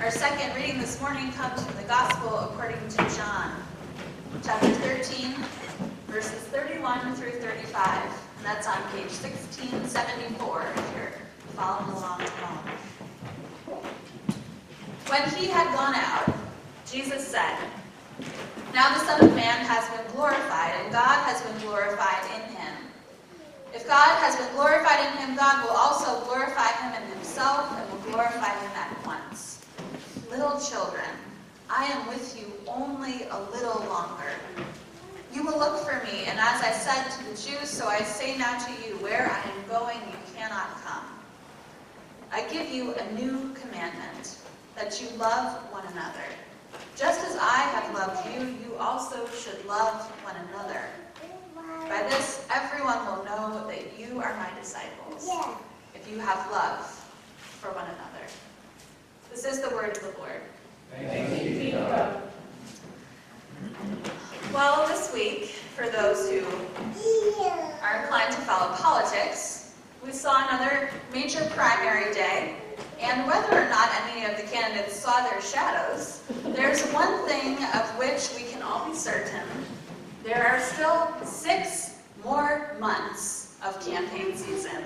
Our second reading this morning comes from the Gospel according to John, chapter 13, verses 31 through 35. And that's on page 1674 if you're following along at home. When he had gone out, Jesus said, "Now the Son of Man has been glorified, and God has been glorified in him. If God has been glorified in him, God will also glorify him in himself and will glorify him at once. Little children, I am with you only a little longer. You will look for me, and as I said to the Jews, so I say now to you, where I am going, you cannot come. I give you a new commandment, that you love one another. Just as I have loved you, you also should love one another. By this, everyone will know that you are my disciples, if you have love for one another." This is the word of the Lord. Thanks be to God. Well, this week, for those who are inclined to follow politics, we saw another major primary day, and whether or not any of the candidates saw their shadows, there's one thing of which we can all be certain. There are still 6 more months of campaign season.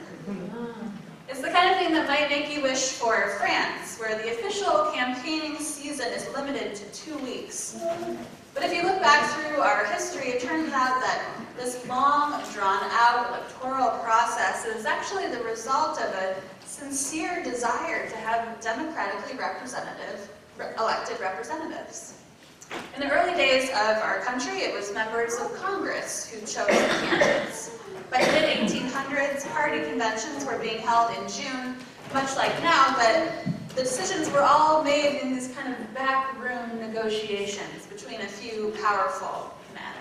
It's the kind of thing that might make you wish for France, where the official campaigning season is limited to 2 weeks. But if you look back through our history, it turns out that this long, drawn-out electoral process is actually the result of a sincere desire to have democratically elected representatives. In the early days of our country, it was members of Congress who chose the candidates. By the mid-1800s, party conventions were being held in June, much like now, but the decisions were all made in these kind of backroom negotiations between a few powerful men.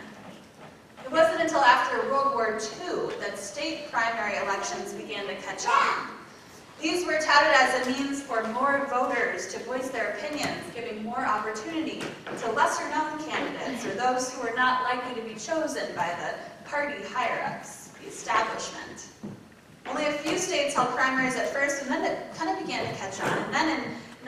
It wasn't until after World War II that state primary elections began to catch on. These were touted as a means for more voters to voice their opinions, giving more opportunity to lesser-known candidates or those who were not likely to be chosen by the party higher-ups, the establishment. Only a few states held primaries at first, and then it kind of began to catch on. And then in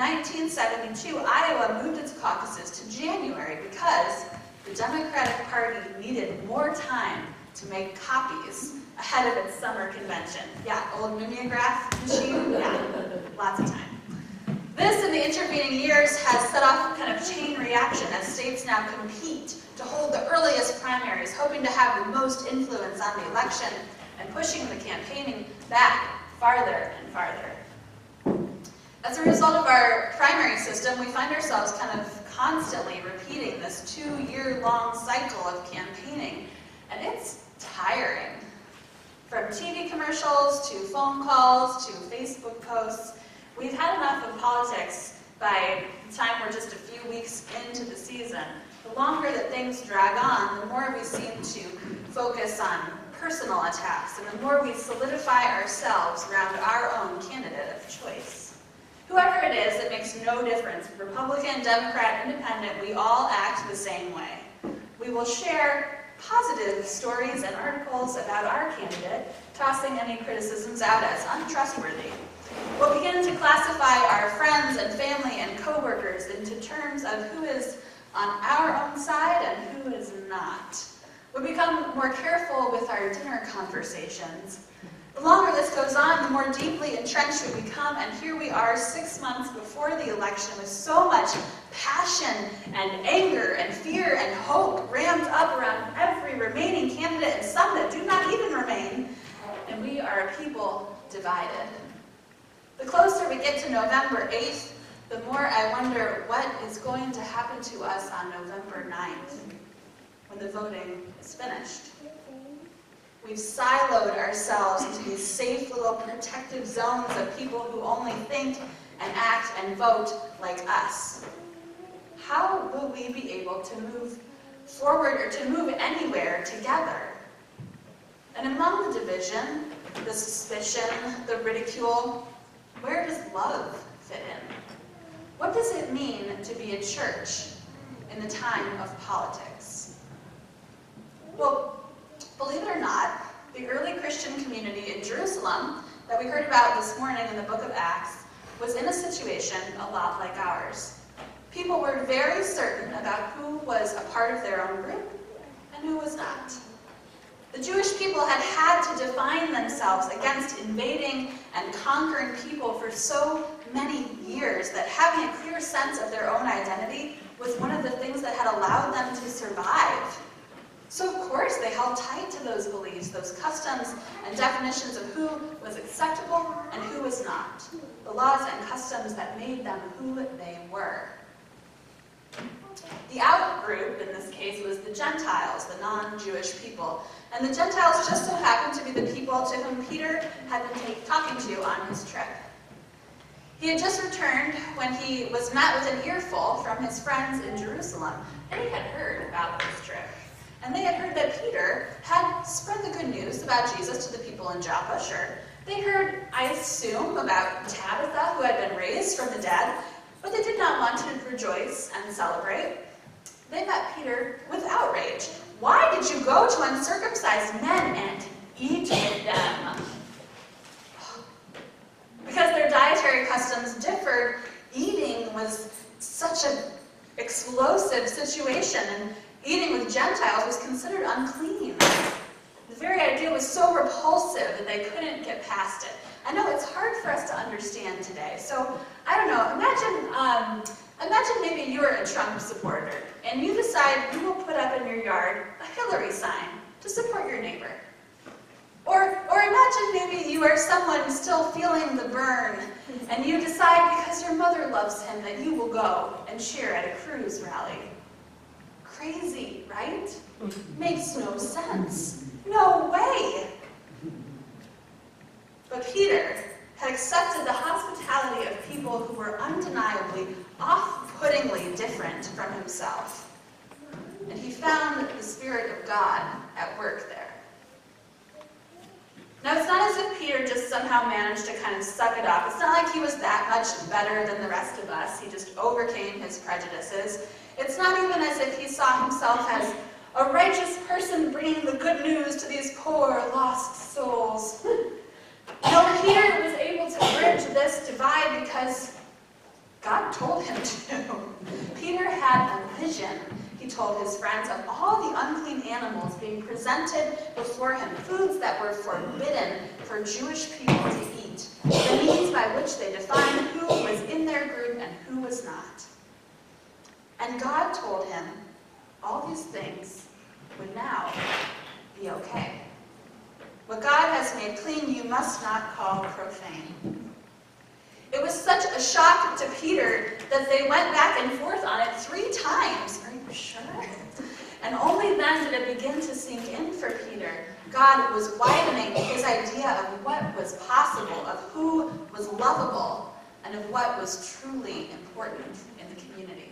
1972, Iowa moved its caucuses to January because the Democratic Party needed more time to make copies ahead of its summer convention. Yeah, old mimeograph machine, yeah, lots of time. This, in the intervening years, has set off a kind of chain reaction as states now compete to hold the earliest primaries, hoping to have the most influence on the election and pushing the campaigning back farther and farther. As a result of our primary system, we find ourselves kind of constantly repeating this 2-year-long cycle of campaigning, and it's tiring. From TV commercials to phone calls to Facebook posts, we've had enough of politics by the time we're just a few weeks into the season. The longer that things drag on, the more we seem to focus on personal attacks, and the more we solidify ourselves around our own candidate of choice. Whoever it is, it makes no difference. Republican, Democrat, Independent, we all act the same way. We will share positive stories and articles about our candidate, tossing any criticisms out as untrustworthy. We'll begin to classify our friends and family and co-workers into terms of who is on our own side and who is not. We become more careful with our dinner conversations. The longer this goes on, the more deeply entrenched we become, and here we are 6 months before the election with so much passion and anger and fear and hope rammed up around every remaining candidate and some that do not even remain, and we are a people divided. The closer we get to November 8th, the more I wonder what is going to happen to us on November 9th, when the voting is finished. We've siloed ourselves into these safe little protective zones of people who only think and act and vote like us. How will we be able to move forward or to move anywhere together? And among the division, the suspicion, the ridicule, where does love fit in? What does it mean to be a church in the time of politics? Well, believe it or not, the early Christian community in Jerusalem that we heard about this morning in the book of Acts was in a situation a lot like ours. People were very certain about who was a part of their own group and who was not. The Jewish people had had to define themselves against invading and conquering people for so many years that having a clear sense of their own identity was one of the things that had allowed them to survive. So of course they held tight to those beliefs, those customs and definitions of who was acceptable and who was not, the laws and customs that made them who they were. The out group, in this case, was the Gentiles, the non-Jewish people. And the Gentiles just so happened to be the people to whom Peter had been talking to on his trip. He had just returned when he was met with an earful from his friends in Jerusalem. They had heard about this trip. And they had heard that Peter had spread the good news about Jesus to the people in Joppa, sure. They heard, I assume, about Tabitha, who had been raised from the dead, but they did not want to rejoice and celebrate. They met Peter with outrage. Why did you go to uncircumcised men and eat with them? Because their dietary customs differed, eating was such an explosive situation, and eating with Gentiles was considered unclean. The very idea was so repulsive that they couldn't get past it. I know it's hard for us to understand today, so I don't know, imagine maybe you're a Trump supporter, and you decide you will put up in your yard a Hillary sign to support your neighbor. Or imagine maybe you are someone still feeling the burn, and you decide because your mother loves him that you will go and cheer at a Cruz rally. Crazy, right? Makes no sense. No way! But Peter had accepted the hospitality of people who were undeniably, off-puttingly different from himself. And he found the Spirit of God at work there. Now, it's not as if Peter just somehow managed to kind of suck it up. It's not like he was that much better than the rest of us. He just overcame his prejudices. It's not even as if he saw himself as a righteous person bringing the good news to these poor, lost souls. No, Peter was able to bridge this divide because God told him to. Peter had a vision, he told his friends, of all the unclean animals being presented before him, foods that were forbidden for Jewish people to eat, the means by which they defined who was in their group and who was not. And God told him all these things would now be okay. What God has made clean, you must not call profane. It was such a shock to Peter that they went back and forth on it 3 times. Are you sure? And only then did it begin to sink in for Peter. God was widening his idea of what was possible, of who was lovable, and of what was truly important in the community.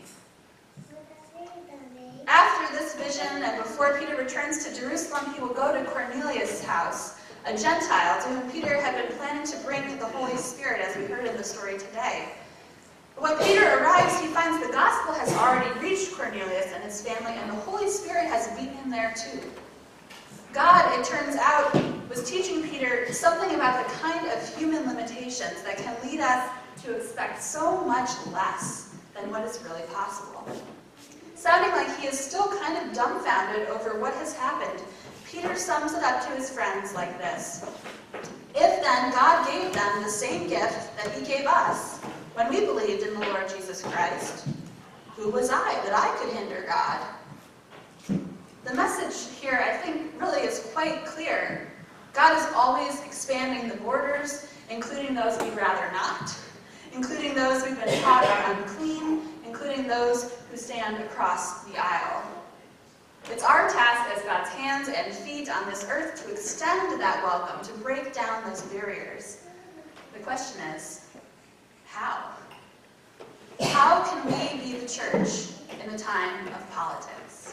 After this vision, and before Peter returns to Jerusalem, he will go to Cornelius' house, a Gentile to whom Peter had been planning to bring the Holy Spirit, as we heard in the story today. But when Peter arrives, he finds the gospel has already reached Cornelius and his family, and the Holy Spirit has beaten there too. God, it turns out, was teaching Peter something about the kind of human limitations that can lead us to expect so much less than what is really possible. Sounding like he is still kind of dumbfounded over what has happened, Peter sums it up to his friends like this. If then God gave them the same gift that he gave us when we believed in the Lord Jesus Christ, who was I that I could hinder God? The message here, I think, really is quite clear. God is always expanding the borders, including those we'd rather not, including those we've been taught are unclean, including those who stand across the aisle. It's our task as God's hands and feet on this earth to extend that welcome, to break down those barriers. The question is, how? How can we be the church in a time of politics?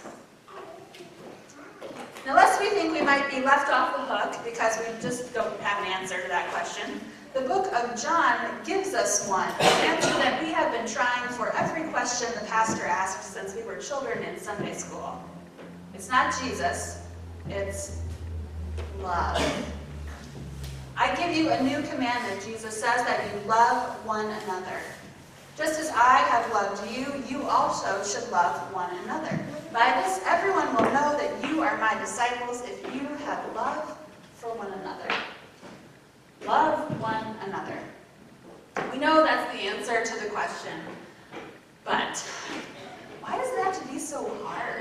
Now, lest we think we might be left off the hook because we just don't have an answer to that question, the book of John gives us one, an answer that we have been trying for every question the pastor asked since we were children in Sunday school. It's not Jesus, it's love. I give you a new commandment, Jesus says, that you love one another. Just as I have loved you, you also should love one another. By this, everyone will know that you are my disciples if you have love for one another. Love one another. We know that's the answer to the question, but why does it have to be so hard?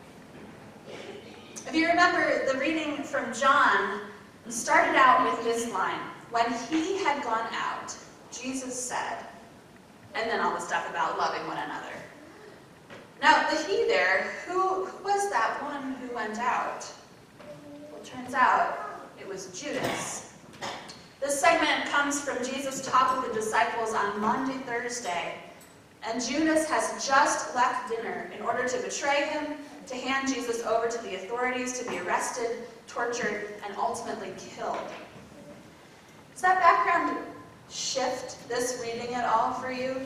If you remember, the reading from John started out with this line. When he had gone out, Jesus said, and then all the stuff about loving one another. Now, the he there, who was that one who went out? Well, it turns out it was Judas. This segment comes from Jesus' talk with the disciples on Maundy Thursday, and Judas has just left dinner in order to betray him, to hand Jesus over to the authorities to be arrested, tortured, and ultimately killed. Does that background shift this reading at all for you?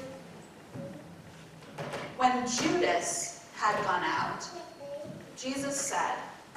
When Judas had gone out, Jesus said,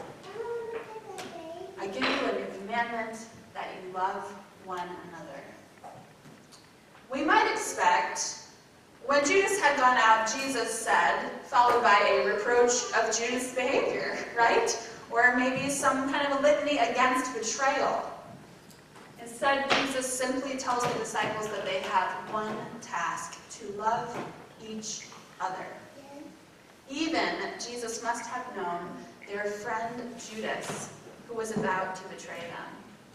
I give you a new commandment, that you love one another. We might expect, when Judas had gone out, Jesus said, followed by a reproach of Judas' behavior, right? Or maybe some kind of a litany against betrayal. Instead, Jesus simply tells the disciples that they have one task, to love each other. Even Jesus must have known their friend Judas, who was about to betray them.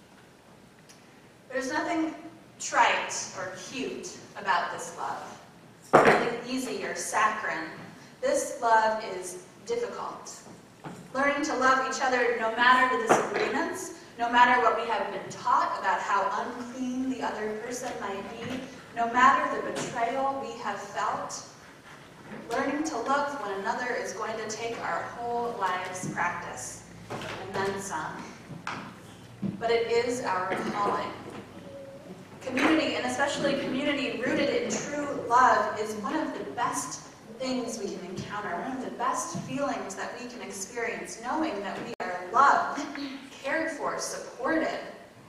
There's nothing trite or cute about this love. Nothing easy or saccharine. This love is difficult. Learning to love each other no matter the disagreements, no matter what we have been taught about how unclean the other person might be, no matter the betrayal we have felt, learning to love one another is going to take our whole lives' practice, and then some. But it is our calling. Community, and especially community rooted in true love, is one of the best things we can encounter, one of the best feelings that we can experience, knowing that we are loved, cared for, supported.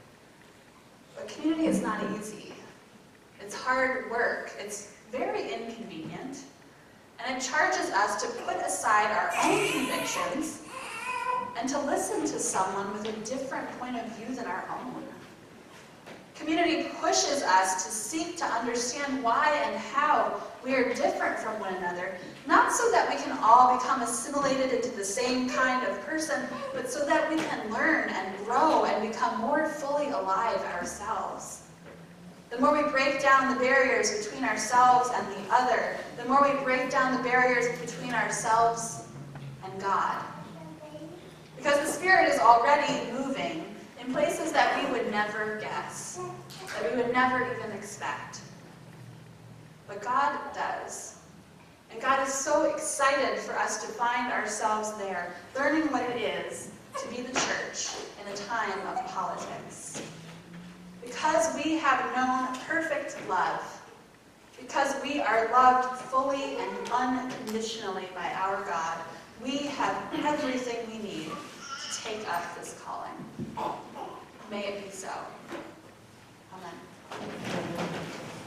But community is not easy. It's hard work. It's very inconvenient. And it charges us to put aside our own convictions and to listen to someone with a different point of view than our own. Community pushes us to seek to understand why and how we are different from one another, not so that we can all become assimilated into the same kind of person, but so that we can learn and grow and become more fully alive ourselves. The more we break down the barriers between ourselves and the other, the more we break down the barriers between ourselves and God. Because the Spirit is already moving in places that we would never guess, that we would never even expect. But God does. And God is so excited for us to find ourselves there, learning what it is to be the church in a time of politics. Because we have known perfect love, because we are loved fully and unconditionally by our God, we have everything we need to take up this calling. May it be so. Amen.